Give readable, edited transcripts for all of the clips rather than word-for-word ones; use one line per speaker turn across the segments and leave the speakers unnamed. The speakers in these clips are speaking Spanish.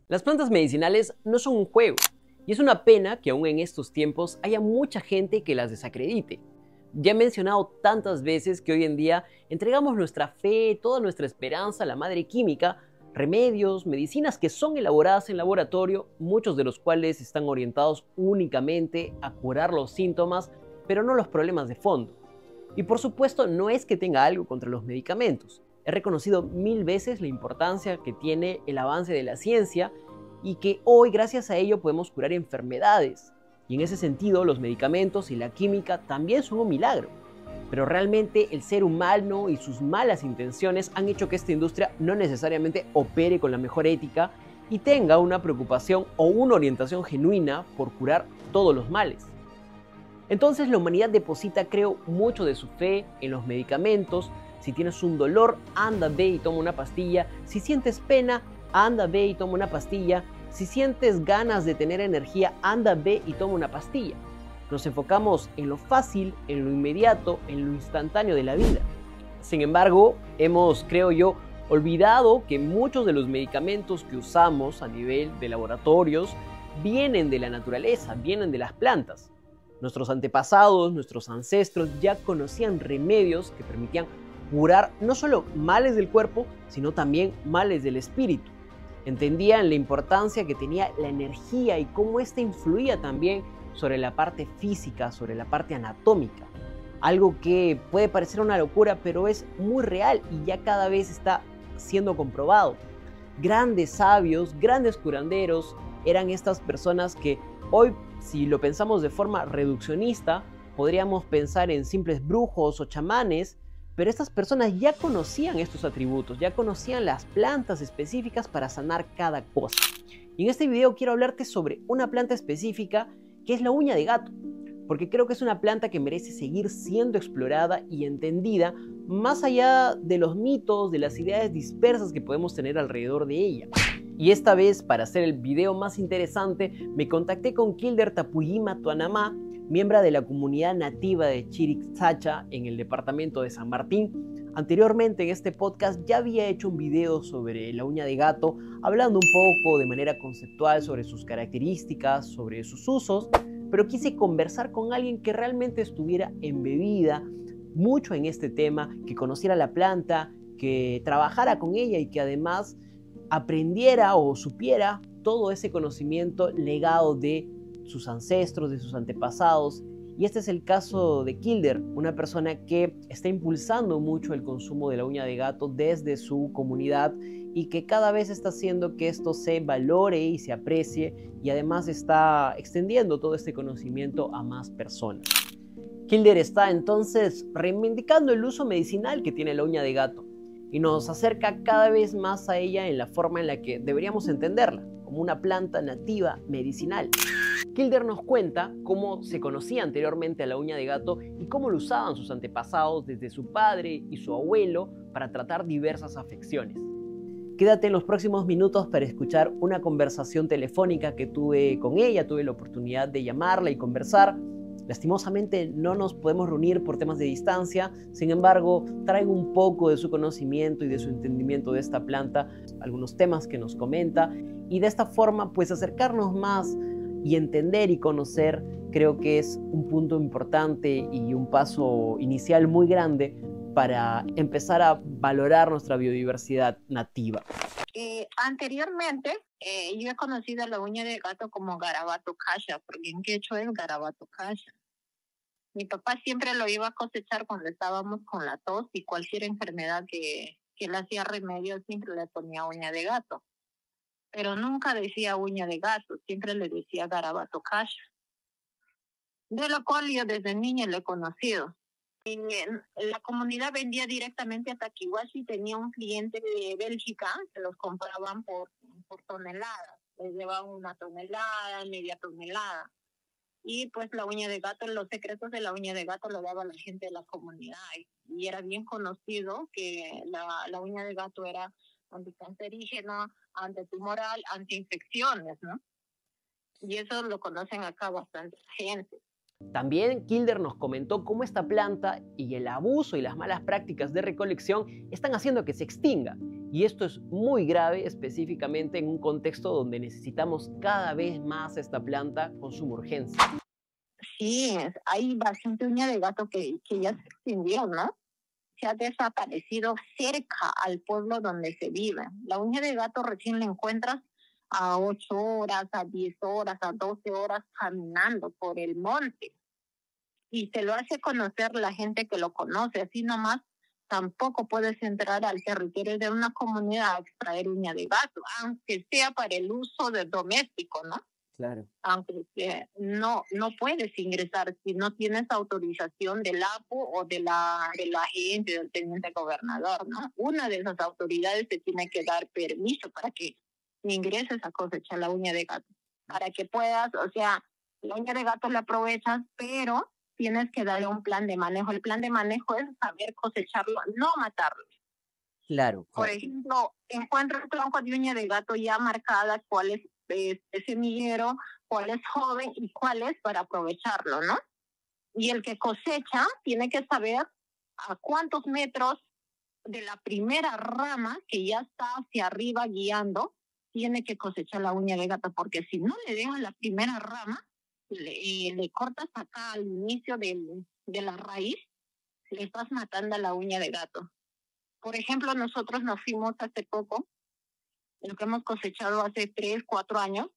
Las plantas medicinales no son un juego, y es una pena que aún en estos tiempos haya mucha gente que las desacredite. Ya he mencionado tantas veces que hoy en día entregamos nuestra fe, toda nuestra esperanza a la madre química, remedios, medicinas que son elaboradas en laboratorio, muchos de los cuales están orientados únicamente a curar los síntomas, pero no los problemas de fondo. Y por supuesto no es que tenga algo contra los medicamentos. He reconocido 1000 veces la importancia que tiene el avance de la ciencia y que hoy gracias a ello podemos curar enfermedades. Y en ese sentido los medicamentos y la química también son un milagro. Pero realmente el ser humano y sus malas intenciones han hecho que esta industria no necesariamente opere con la mejor ética y tenga una preocupación o una orientación genuina por curar todos los males. Entonces la humanidad deposita, creo, mucho de su fe en los medicamentos. Si tienes un dolor, anda, ve y toma una pastilla. Si sientes pena, anda, ve y toma una pastilla. Si sientes ganas de tener energía, anda, ve y toma una pastilla. Nos enfocamos en lo fácil, en lo inmediato, en lo instantáneo de la vida. Sin embargo, hemos, creo yo, olvidado que muchos de los medicamentos que usamos a nivel de laboratorios vienen de la naturaleza, vienen de las plantas. Nuestros antepasados, nuestros ancestros ya conocían remedios que permitían curar no solo males del cuerpo, sino también males del espíritu. Entendían la importancia que tenía la energía y cómo ésta influía también sobre la parte física, sobre la parte anatómica. Algo que puede parecer una locura, pero es muy real y ya cada vez está siendo comprobado. Grandes sabios, grandes curanderos eran estas personas que hoy, si lo pensamos de forma reduccionista, podríamos pensar en simples brujos o chamanes, pero estas personas ya conocían estos atributos, ya conocían las plantas específicas para sanar cada cosa. Y en este video quiero hablarte sobre una planta específica que es la uña de gato, porque creo que es una planta que merece seguir siendo explorada y entendida más allá de los mitos, de las ideas dispersas que podemos tener alrededor de ella. Y esta vez, para hacer el video más interesante, me contacté con Kilder Tapuyima Tuanamá, miembro de la comunidad nativa de Chiricsacha en el departamento de San Martín. Anteriormente en este podcast ya había hecho un video sobre la uña de gato, hablando un poco de manera conceptual sobre sus características, sobre sus usos, pero quise conversar con alguien que realmente estuviera embebida mucho en este tema, que conociera la planta, que trabajara con ella y que además aprendiera o supiera todo ese conocimiento legado de sus ancestros, de sus antepasados. Y este es el caso de Kilder, una persona que está impulsando mucho el consumo de la uña de gato desde su comunidad y que cada vez está haciendo que esto se valore y se aprecie, y además está extendiendo todo este conocimiento a más personas. Kilder está entonces reivindicando el uso medicinal que tiene la uña de gato y nos acerca cada vez más a ella en la forma en la que deberíamos entenderla, como una planta nativa medicinal. Kilder nos cuenta cómo se conocía anteriormente a la uña de gato y cómo lo usaban sus antepasados desde su padre y su abuelo para tratar diversas afecciones. Quédate en los próximos minutos para escuchar una conversación telefónica que tuve con ella. Tuve la oportunidad de llamarla y conversar. Lastimosamente no nos podemos reunir por temas de distancia, sin embargo traigo un poco de su conocimiento y de su entendimiento de esta planta, algunos temas que nos comenta, y de esta forma pues acercarnos más y entender y conocer. Creo que es un punto importante y un paso inicial muy grande para empezar a valorar nuestra biodiversidad nativa.
Anteriormente yo he conocido la uña de gato como garabato kasha, porque en quechua es garabato kasha. Mi papá siempre lo iba a cosechar cuando estábamos con la tos y cualquier enfermedad que le hacía remedio, siempre le ponía uña de gato. Pero nunca decía uña de gato, siempre le decía garabato kasha. De lo cual yo desde niña le he conocido. En la comunidad vendía directamente a Taquihuachi, tenía un cliente de Bélgica que los compraban por toneladas. Les llevaban 1 tonelada, media tonelada. Y pues la uña de gato, los secretos de la uña de gato lo daba la gente de la comunidad. Y era bien conocido que la uña de gato era anticancerígena, antitumoral, antiinfecciones, ¿no? Y eso lo conocen acá bastante gente.
También Kilder nos comentó cómo esta planta y el abuso y las malas prácticas de recolección están haciendo que se extinga Y esto es muy grave específicamente en un contexto donde necesitamos cada vez más esta planta con suma urgencia.
Sí, hay bastante uña de gato que ya se extinguió, ¿no? Se ha desaparecido cerca al pueblo donde se vive. La uña de gato recién la encuentras a 8 horas, a 10 horas, a 12 horas caminando por el monte. Y se lo hace conocer la gente que lo conoce. Así nomás tampoco puedes entrar al territorio de una comunidad a extraer uña de gato, aunque sea para el uso de doméstico, ¿no?
Claro.
Aunque no puedes ingresar si no tienes autorización del APO o de la gente, del teniente gobernador, ¿no? Una de esas autoridades te tiene que dar permiso para que ingreses a cosechar la uña de gato, para que puedas, o sea, la uña de gato la aprovechas, pero tienes que darle un plan de manejo. El plan de manejo es saber cosecharlo, no matarlo.
Claro,
Por
claro.
ejemplo, encuentro el tronco de uña de gato ya marcada, cuál es semillero, cuál es joven y cuál es para aprovecharlo, ¿no? Y el que cosecha tiene que saber a cuántos metros de la primera rama que ya está hacia arriba guiando, tiene que cosechar la uña de gato, porque si no le dejas la primera rama, le cortas acá al inicio de la raíz, le estás matando a la uña de gato. Por ejemplo, nosotros nos fuimos hace poco, lo que hemos cosechado hace 3, 4 años.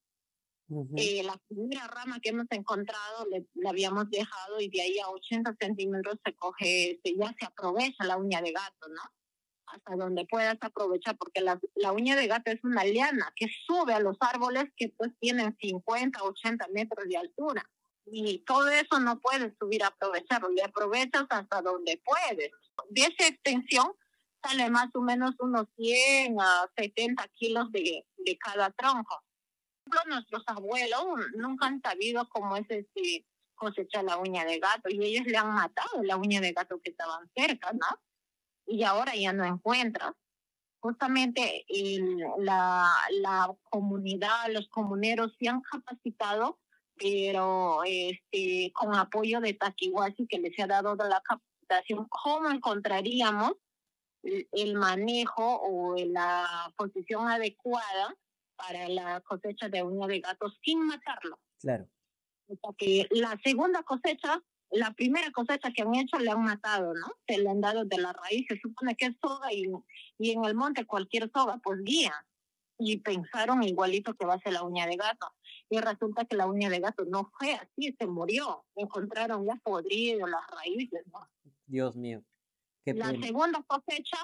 La primera rama que hemos encontrado la habíamos dejado y de ahí a 80 centímetros ya se aprovecha la uña de gato, ¿no? Hasta donde puedas aprovechar, porque la uña de gato es una liana que sube a los árboles que pues tienen 50, 80 metros de altura. Y todo eso no puedes subir a aprovecharlo, le aprovechas hasta donde puedes. De esa extensión sale más o menos unos 100 a 70 kilos de cada tronco. Por ejemplo, nuestros abuelos nunca han sabido cómo es cosechar la uña de gato y ellos le han matado la uña de gato que estaban cerca, ¿no? Y ahora ya no encuentras. Justamente la comunidad, los comuneros se han capacitado, pero con apoyo de Taquihuasi, que les ha dado la capacitación, ¿cómo encontraríamos el manejo o la posición adecuada para la cosecha de uña de gato sin matarlo?
Claro.
Porque la segunda cosecha, la primera cosecha que han hecho le han matado, ¿no? Se le han dado de la raíz, se supone que es soga y en el monte cualquier soga pues guía. Y pensaron igualito que va a ser la uña de gato. Y resulta que la uña de gato no fue así, se murió. Encontraron ya podrido las raíces, ¿no?
Dios mío. Qué
La
pena.
segunda cosecha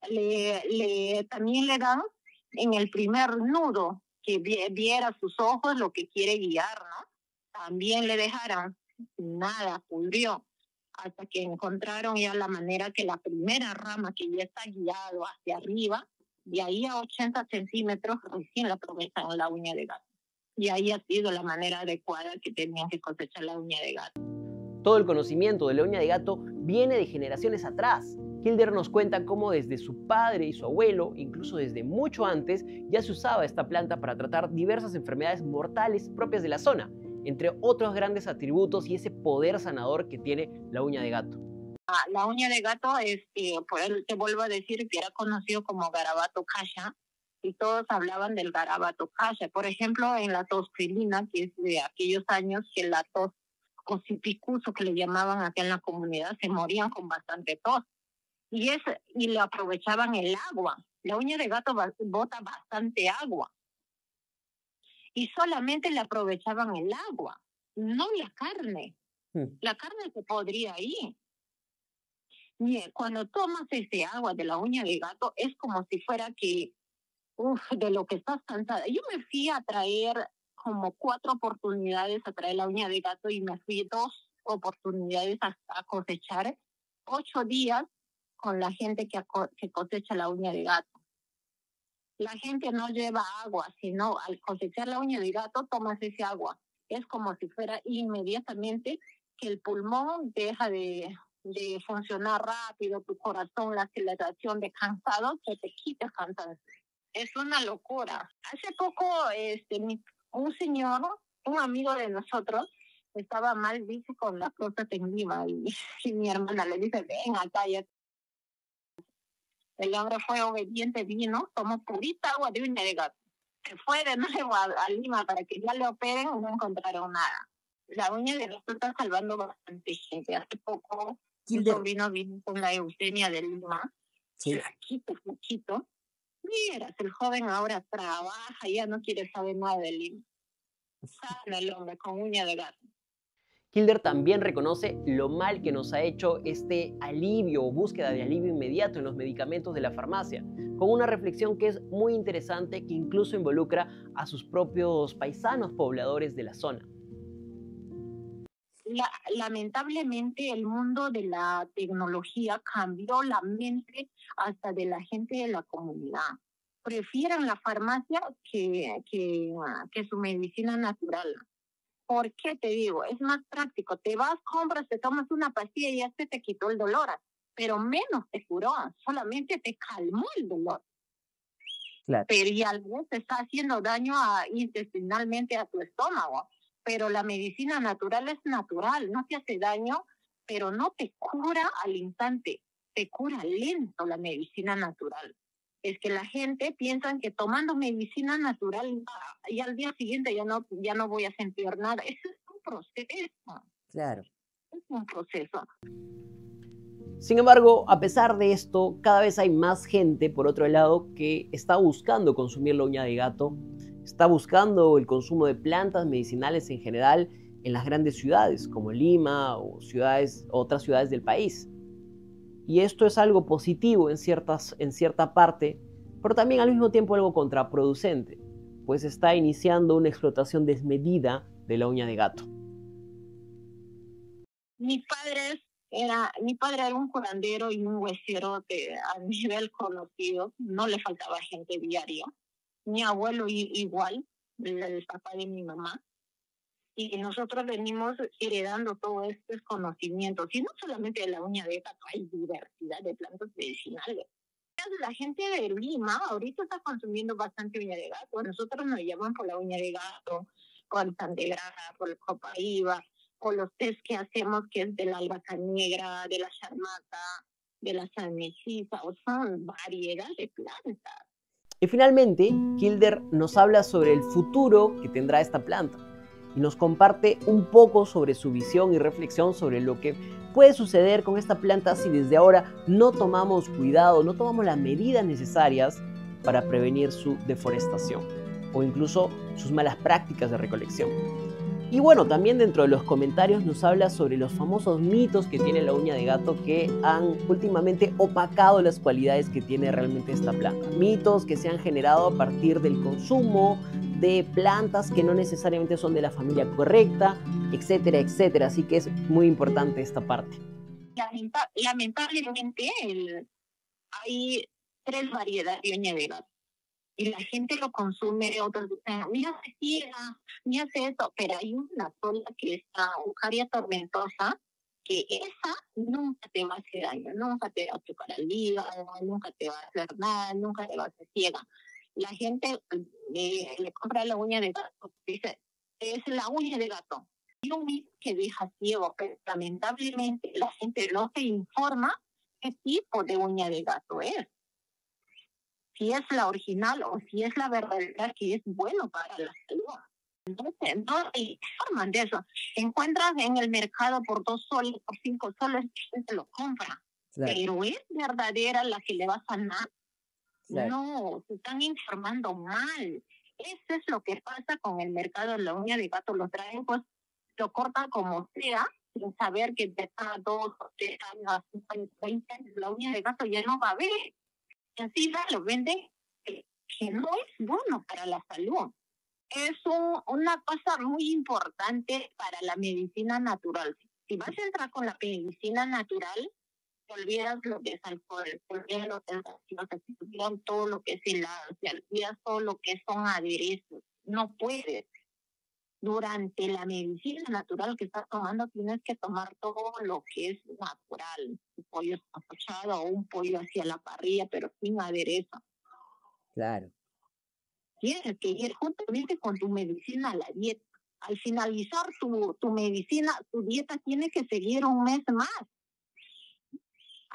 también le dan en el primer nudo, que viera sus ojos lo que quiere guiar, ¿no? También le dejaron, nada, pudrió, hasta que encontraron ya la manera que la primera rama que ya está guiado hacia arriba, de ahí a 80 centímetros, recién la aprovechan la uña de gato. Y ahí ha sido la manera adecuada que tenían que cosechar la uña de gato.
Todo el conocimiento de la uña de gato viene de generaciones atrás. Hilder nos cuenta cómo desde su padre y su abuelo, incluso desde mucho antes, ya se usaba esta planta para tratar diversas enfermedades mortales propias de la zona, entre otros grandes atributos y ese poder sanador que tiene la uña de gato.
La uña de gato, pues te vuelvo a decir que era conocido como garabato kasha, y todos hablaban del garabato kasha. Por ejemplo, en la tosferina, que es de aquellos años que la tos ocipicuso, que le llamaban acá en la comunidad, se morían con bastante tos. Y le aprovechaban el agua. La uña de gato bota bastante agua. Y solamente le aprovechaban el agua, no la carne. La carne se podría ir. Y cuando tomas ese agua de la uña de gato, es como si fuera que, de lo que estás cansada. Yo me fui a traer como 4 oportunidades a traer la uña de gato y me fui 2 oportunidades a cosechar 8 días con la gente que cosecha la uña de gato. La gente no lleva agua, sino al cosechar la uña de gato tomas ese agua. Es como si fuera inmediatamente que el pulmón deja de funcionar rápido, tu corazón, la aceleración de cansado, se te quita cansado. Es una locura. Hace poco un señor, un amigo de nosotros, estaba mal, dice, con la próstata en viva y mi hermana le dice, ven acá, ya. El hombre fue obediente, vino, tomó purita agua de uña de gato. Se fue de nuevo a Lima para que ya le operen y no encontraron nada. La uña de gato está salvando bastante gente. Hace poco un
Kilder,
sobrino vino con la eugenia de Lima,
sí.
flaquito. Mira, el joven ahora trabaja, ya no quiere saber nada de Lima. Sana el hombre con uña de gato.
Kilder también reconoce lo mal que nos ha hecho este alivio o búsqueda de alivio inmediato en los medicamentos de la farmacia, con una reflexión que es muy interesante que incluso involucra a sus propios paisanos pobladores de la zona.
Lamentablemente el mundo de la tecnología cambió la mente hasta de la gente de la comunidad. Prefieren la farmacia que su medicina natural. ¿Por qué te digo? Es más práctico. Te vas, compras, te tomas una pastilla y ya se te quitó el dolor, pero menos te curó, solamente te calmó el dolor.
Claro.
Pero y al vez te está haciendo daño intestinalmente a tu estómago. Pero la medicina natural es natural, no te hace daño, pero no te cura al instante, te cura lento la medicina natural. Es que la gente piensa que tomando medicina natural y al día siguiente ya no voy a sentir nada. Eso es un proceso.
Claro.
Es un proceso.
Sin embargo, a pesar de esto, cada vez hay más gente, por otro lado, que está buscando consumir la uña de gato, está buscando el consumo de plantas medicinales en general en las grandes ciudades, como Lima o otras ciudades del país. Y esto es algo positivo en cierta parte, pero también al mismo tiempo algo contraproducente, pues está iniciando una explotación desmedida de la uña de gato.
Mi padre era un curandero y un huesero a nivel conocido, no le faltaba gente diario. Mi abuelo igual, el papá de mi mamá. Y nosotros venimos heredando todos estos conocimientos. Y no solamente de la uña de gato, hay diversidad de plantas medicinales. La gente de Lima ahorita está consumiendo bastante uña de gato. Nosotros nos llaman por la uña de gato, por el pan de grasa, por el copaíba, por los tés que hacemos, que es de la albahaca negra, de la charmata, de la salmecisa, o son variedad de plantas.
Y finalmente, Kilder nos habla sobre el futuro que tendrá esta planta y nos comparte un poco sobre su visión y reflexión sobre lo que puede suceder con esta planta si desde ahora no tomamos cuidado, no tomamos las medidas necesarias para prevenir su deforestación o incluso sus malas prácticas de recolección. Y bueno, también dentro de los comentarios nos habla sobre los famosos mitos que tiene la uña de gato que han últimamente opacado las cualidades que tiene realmente esta planta. Mitos que se han generado a partir del consumo de plantas que no necesariamente son de la familia correcta, etcétera, etcétera. Así que es muy importante esta parte.
Lamentablemente hay 3 variedades de uña de gato. Y la gente lo consume, otros dicen, mira, se ciega, mira, hace eso, pero hay una sola que es la Eucaria tormentosa, que esa nunca te va a hacer daño, nunca te va a tocar el hígado, nunca te va a hacer nada, nunca te va a hacer ciega. La gente le compra la uña de gato, dice, es la uña de gato. Y un mito que deja ciego, pero lamentablemente la gente no se informa qué tipo de uña de gato es. Si es la original o si es la verdadera que es bueno para la salud. Entonces, no se informan de eso. Encuentras en el mercado por 2 soles, por 5 soles, la gente lo compra. Claro. Pero ¿es verdadera la que le va a sanar? Claro. No, se están informando mal. Eso es lo que pasa con el mercado de la uña de gato. Lo traen, pues, lo cortan como sea, sin saber que de cada 2 o 3 años, 20 años, la uña de gato ya no va a haber. Y así lo venden, que no es bueno para la salud. Es una cosa muy importante para la medicina natural. Si vas a entrar con la medicina natural, te olvidas lo que es alcohol, te olvidas lo que es gaseosa, te olvidas todo lo que es helado, te olvidas todo lo que son aderezos. No puedes. Durante la medicina natural que estás tomando, tienes que tomar todo lo que es natural. Un pollo sancochado o un pollo hacia la parrilla, pero sin aderezo.
Claro.
Tienes que ir juntamente con tu medicina a la dieta. Al finalizar tu medicina, tu dieta tiene que seguir un mes más.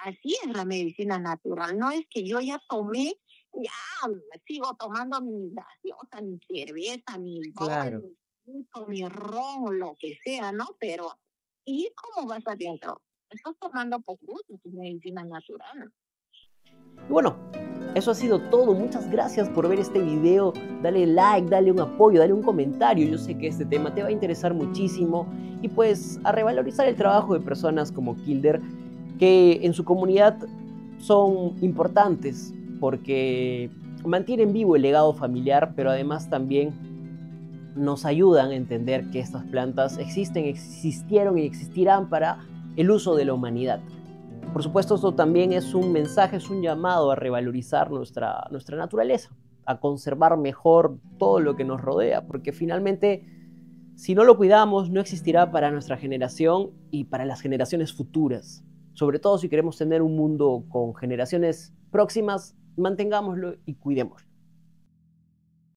Así es la medicina natural. No es que yo ya tomé, ya sigo tomando mi gaseosa, mi cerveza, mi
Claro.
ron, mi whisky, mi ron, lo que sea, ¿no? Pero, ¿y cómo vas adentro? Estás tomando por gusto tu medicina natural.
Y bueno, eso ha sido todo. Muchas gracias por ver este video. Dale like, dale un apoyo, dale un comentario. Yo sé que este tema te va a interesar muchísimo. Y pues a revalorizar el trabajo de personas como Kilder, que en su comunidad son importantes porque mantienen vivo el legado familiar, pero además también nos ayudan a entender que estas plantas existen, existieron y existirán para el uso de la humanidad. Por supuesto, esto también es un mensaje, es un llamado a revalorizar nuestra naturaleza, a conservar mejor todo lo que nos rodea, porque finalmente, si no lo cuidamos, no existirá para nuestra generación y para las generaciones futuras. Sobre todo si queremos tener un mundo con generaciones próximas, mantengámoslo y cuidémoslo.